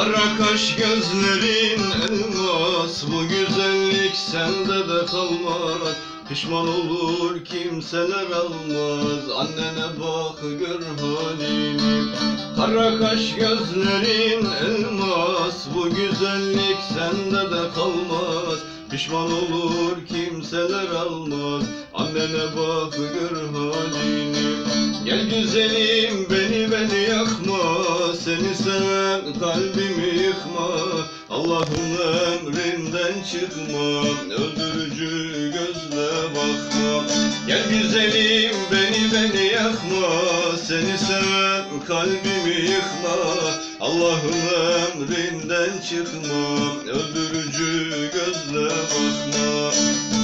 Kara kaş gözlerin elmas, bu güzellik sende de kalmaz. Pişman olur kimseler almaz, annene bak gör halini. Kara kaş gözlerin elmas, bu güzellik sende de kalmaz. Pişman olur kimseler almaz, annene bak gör halini. Gel güzelim beni yakma, seni seven kalbimi yıkma. Allah'ın emrinden çıkma, öldürücü gözle bakma. Gel güzelim beni yakma, seni seven kalbimi yıkma. Allah'ın emrinden çıkma, öldürücü gözle bakma.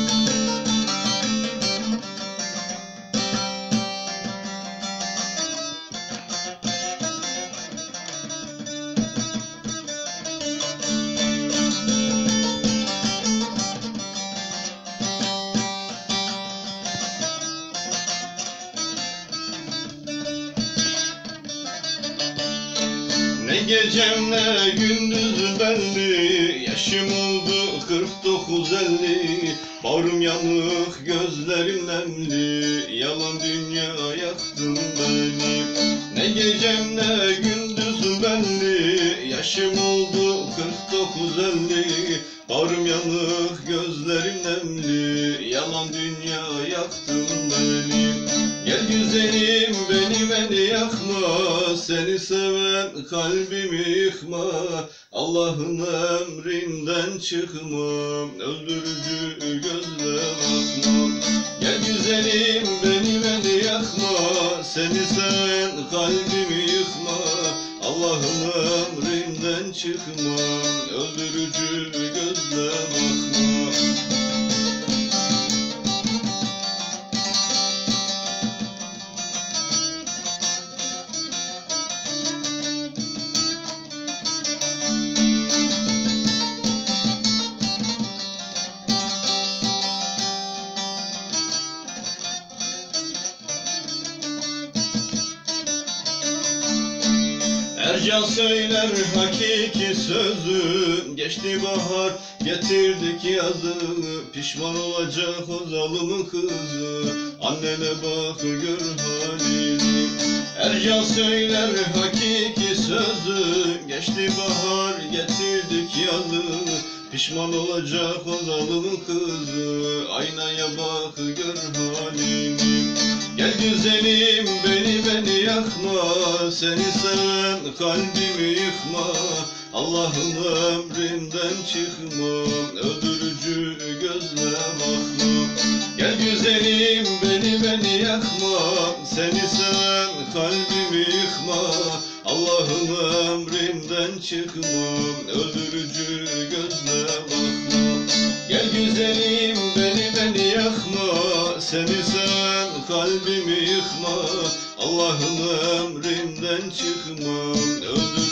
Ne gecem ne gündüz belli, yaşım oldu 49-50. Bağrım yanık, gözlerim nemli, yalan dünya yaktın beni. Ne gecem ne gündüz belli, yaşım oldu 49-50. Bağrım yanık, gözlerim nemli, yalan dünya yaktın beni. Gel güzelim beni yakma, seni seven kalbimi yıkma. Allah'ın emrinden çıkma, öldürücü gözle bakma. Gel güzelim beni yakma, seni seven kalbimi yıkma. Allah'ın emrinden çıkma, öldürücü gözle bakma. Ercan söyler hakiki sözü, geçti bahar getirdik yazı. Pişman olacak o zalimin kızı, annene bak gör halini. Ercan söyler hakiki sözü, geçti bahar getirdik yazı. Pişman olacak o zalimin kızı, aynaya bak gör halini. Gel güzelim beni yakma, seni seven kalbimi yıkma. Allah'ın emrinden çıkma, öldürücü gözle bakma. Gel güzelim beni yakma, seni seven kalbimi yıkma. Allah'ın emrinden çıkma, öldürücü gözle bakma. Gel güzelim beni yakma, seni seven kalbimi yıkma. Allah'ın emrinden çıkma, öldürücü